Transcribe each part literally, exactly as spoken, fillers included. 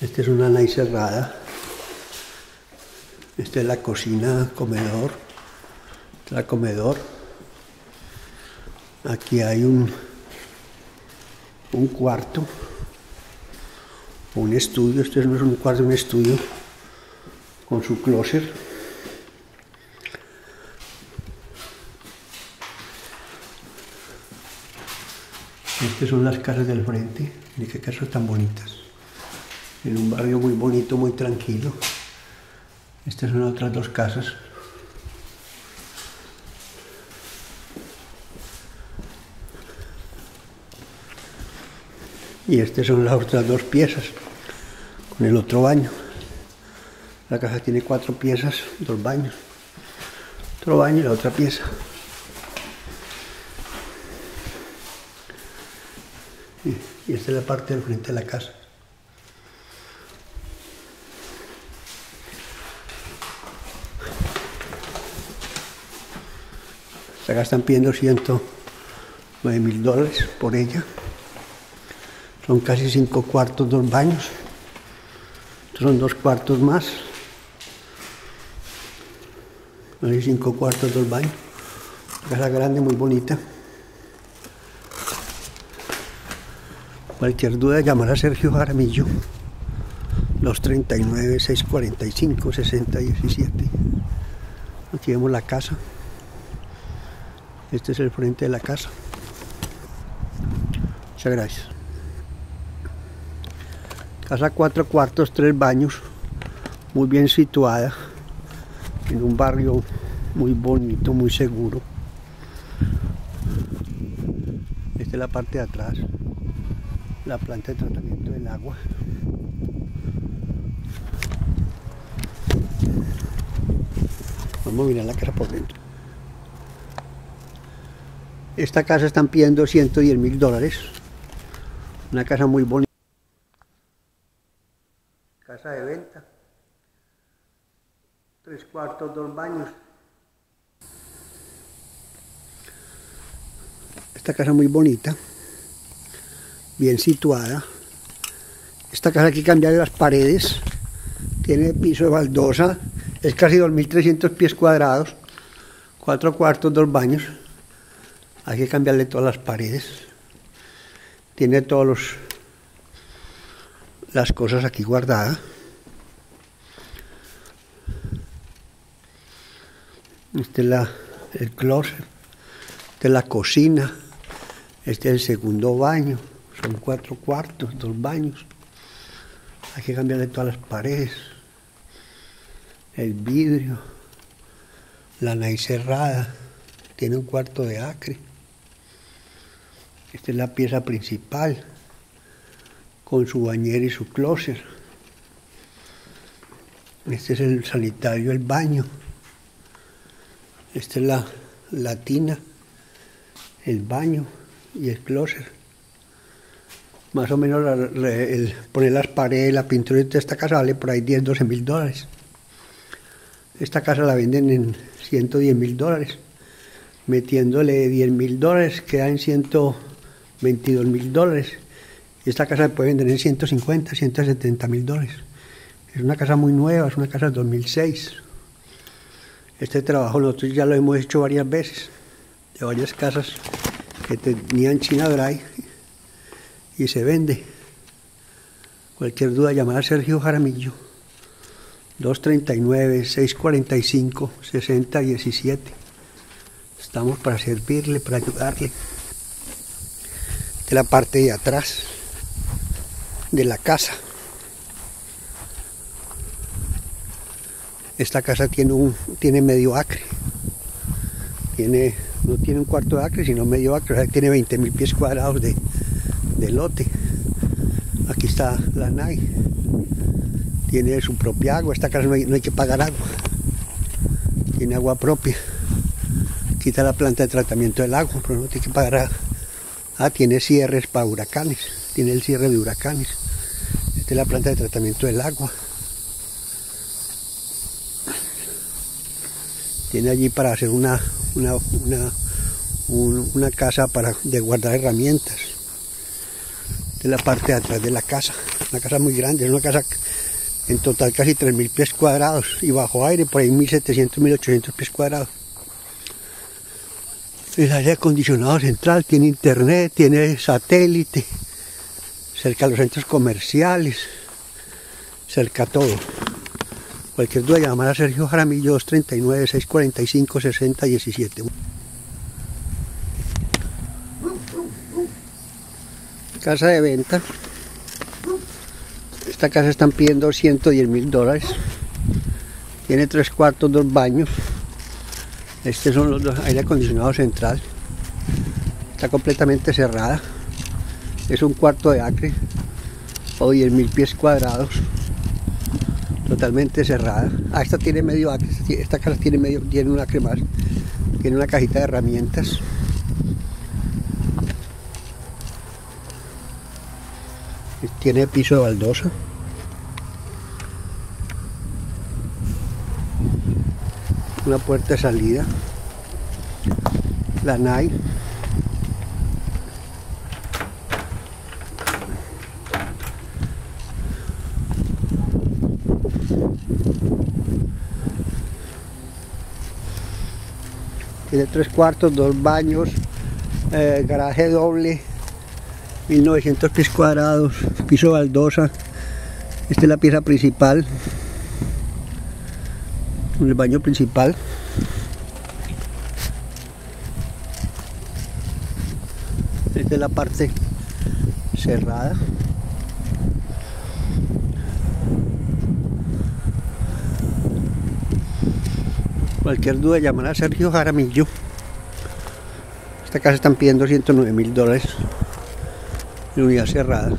Esta es una nai cerrada. Esta es la cocina, comedor. Esta es la comedor. Aquí hay un, un cuarto, un estudio. Este no es un cuarto, es un estudio con su closet. Estas son las casas del frente. Miren qué casas tan bonitas. En un barrio muy bonito, muy tranquilo. Estas son otras dos casas. Y estas son las otras dos piezas, con el otro baño. La casa tiene cuatro piezas, dos baños. Otro baño y la otra pieza. Y esta es la parte del frente de la casa. Acá están pidiendo ciento nueve mil dólares por ella. Son casi cinco cuartos, dos baños. Estos son dos cuartos más. Hay cinco cuartos, dos baños. Una casa grande, muy bonita. Cualquier duda, llamar a Sergio Jaramillo. dos treinta y nueve, seiscientos cuarenta y cinco, sesenta diecisiete. Aquí vemos la casa. Este es el frente de la casa. Muchas gracias. Casa cuatro cuartos, tres baños, muy bien situada, en un barrio muy bonito, muy seguro. Esta es la parte de atrás, la planta de tratamiento del agua. Vamos a mirar la casa por dentro. Esta casa están pidiendo ciento diez mil dólares. Una casa muy bonita. Casa de venta. Tres cuartos, dos baños. Esta casa muy bonita. Bien situada. Esta casa hay que cambiarle las paredes. Tiene piso de baldosa. Es casi dos mil trescientos pies cuadrados. Cuatro cuartos, dos baños. Hay que cambiarle todas las paredes. Tiene todos los las cosas aquí guardadas. Este es la, el closet. Esta es la cocina. Este es el segundo baño. Son cuatro cuartos, dos baños. Hay que cambiarle todas las paredes. El vidrio. La nai cerrada. Tiene un cuarto de acre. Esta es la pieza principal, con su bañera y su closet. Este es el sanitario, el baño. Esta es la, la tina, el baño y el closet. Más o menos la, el, poner las paredes, la pintura de esta casa vale por ahí diez, doce mil dólares. Esta casa la venden en ciento diez mil dólares. Metiéndole diez mil dólares queda en ciento veintidós mil dólares. Y esta casa se puede vender en ciento cincuenta, ciento setenta mil dólares. Es una casa muy nueva, es una casa de dos mil seis. Este trabajo nosotros ya lo hemos hecho varias veces, de varias casas que tenían China Dry y se vende. Cualquier duda, llamar a Sergio Jaramillo. dos treinta y nueve, seiscientos cuarenta y cinco, sesenta diecisiete. Estamos para servirle, para ayudarle. De la parte de atrás de la casa. Esta casa tiene un tiene medio acre. Tiene, no tiene un cuarto de acre, sino medio acre. O sea, tiene veinte mil pies cuadrados de, de lote. Aquí está la nai. Tiene su propia agua. Esta casa no hay, no hay que pagar agua. Tiene agua propia. Quita la planta de tratamiento del agua, pero no tiene que pagar. A, ah, tiene cierres para huracanes. Tiene el cierre de huracanes. Esta es la planta de tratamiento del agua. Tiene allí para hacer una, una, una, un, una casa para, de guardar herramientas. Esta es la parte de atrás de la casa. una casa muy grande, es una casa en total casi tres mil pies cuadrados y bajo aire por ahí mil setecientos, mil ochocientos pies cuadrados. El aire acondicionado central, tiene internet, tiene satélite, cerca a los centros comerciales, cerca a todo. Cualquier duda llamar a Sergio Jaramillo dos tres nueve, seis cuatro cinco, seis cero uno siete. Casa de venta. Esta casa están pidiendo ciento diez mil dólares. Tiene tres cuartos, dos baños. Estos son los dos, aire acondicionado central. Está completamente cerrada. Es un cuarto de acre o diez mil pies cuadrados. Totalmente cerrada. Ah, esta tiene medio acre. Esta casa tiene medio, tiene un acre más. Tiene una cajita de herramientas. Tiene piso de baldosa. Una puerta de salida. La N A I. Tiene tres cuartos, dos baños, eh, garaje doble, mil novecientos pies cuadrados, piso de baldosa. Esta es la pieza principal, el baño principal. Esta es la parte cerrada. Cualquier duda llamar a Sergio Jaramillo. Esta casa están pidiendo ciento nueve mil dólares en unidad cerrada.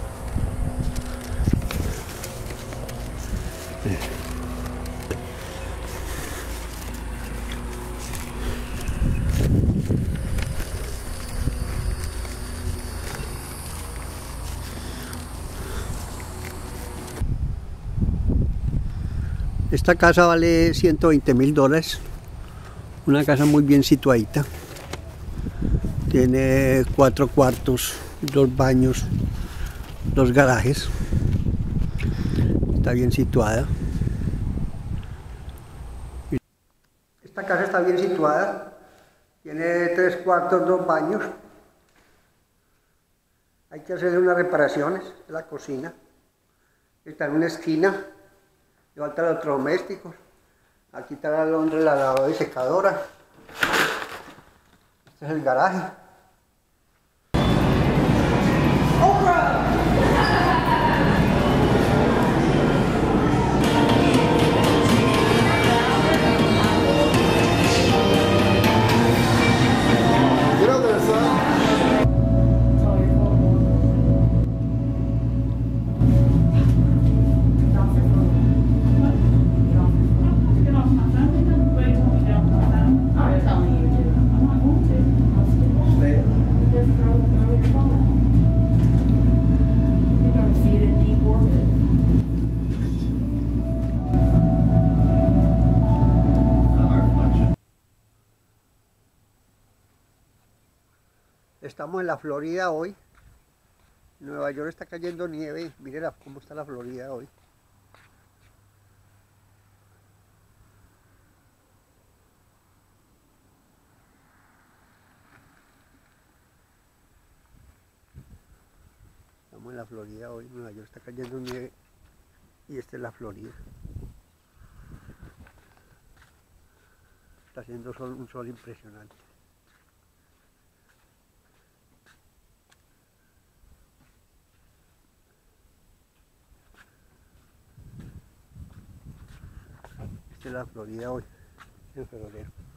Esta casa vale ciento veinte mil dólares, una casa muy bien situadita, tiene cuatro cuartos, dos baños, dos garajes, está bien situada. Esta casa está bien situada, tiene tres cuartos, dos baños, hay que hacerle unas reparaciones, la cocina, está en una esquina. Le faltan los electrodomésticos. Aquí está la alondra, la lavadora y secadora. Este es el garaje. Estamos en la Florida hoy. Nueva York está cayendo nieve. Miren cómo está la Florida hoy. Estamos en la Florida hoy. Nueva York está cayendo nieve. Y esta es la Florida. Está haciendo sol, un sol impresionante. Esta es la Florida hoy, en febrero.